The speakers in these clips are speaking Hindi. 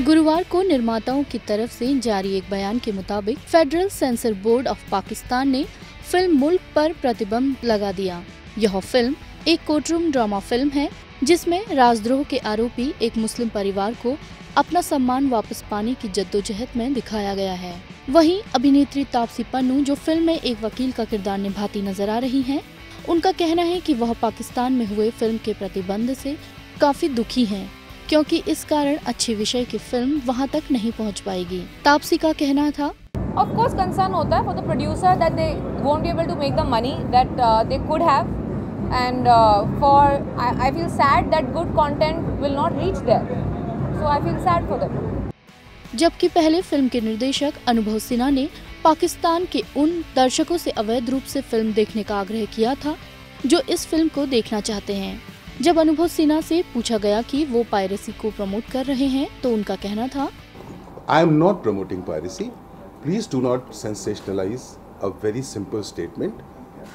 गुरुवार को निर्माताओं की तरफ से जारी एक बयान के मुताबिक federal censor board of Pakistan ने फिल्म मुल्क पर प्रतिबंध लगा दिया। यह फिल्म एक कोर्टरूम ड्रामा फिल्म है जिसमें राजद्रोह के आरोपी एक मुस्लिम परिवार को अपना सम्मान वापस पाने की जद्दोजहद में दिखाया गया है। वहीं अभिनेत्री तापसी पन्नू, जो फिल्म में एक वकील का किरदार निभाती नजर आ रही हैं, उनका कहना है कि वह पाकिस्तान में हुए फिल्म के प्रतिबंध से काफी दुखी हैं, क्योंकि इस कारण अच्छे विषय की फिल्म वहां तक नहीं पहुंच पाएगी। तापसी का कहना था, Of course, concern होता है for the producer that they won't be able to make the money that they could have, and I feel sad that good content will not reach there. So I feel sad for them. जबकि पहले फिल्म के निर्देशक अनुभव सिन्हा ने पाकिस्तान के उन दर्शकों से अवैध रूप से फिल्म देखने का आग्रह किया था जो इस फिल्म को देखना चाहते हैं। जब अनुभव सिन्हा से पूछा गया कि वो पायरेसी को प्रमोट कर रहे हैं, तो उनका कहना था, I am not promoting piracy. Please do not sensationalize a very simple statement.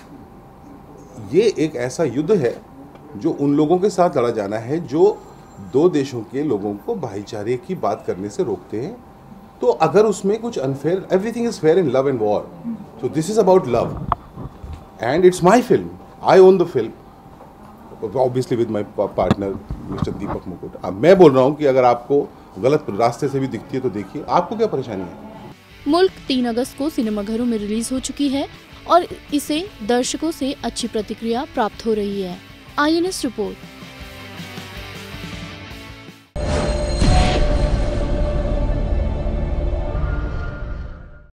ये एक ऐसा युद्ध है जो उन लोगों के साथ लड़ा जाना है जो दो देशों के लोगों को भाईचारे की बात करने से रोकते हैं। तो अगर उसमें कुछ unfair, everything is fair in love and war, so this is about love and it's my film, I own the film, obviously with my partner mister Deepak Mukut. अब मैं बोल रहा हूँ कि अगर आपको गलत रास्ते से भी दिखती है तो देखिए, आपको क्या परेशानी है। मुल्क 3 अगस्त को सिनेमाघरों में रिलीज हो चुकी है और इसे दर्शकों से अच्छी प्रतिक्रिया प्राप्त हो रही है। INS report.